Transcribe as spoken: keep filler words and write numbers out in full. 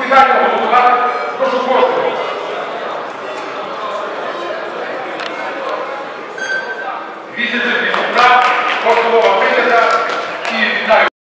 питання голосувати. Прошу кожного. Вісім за. Постанова прийнята.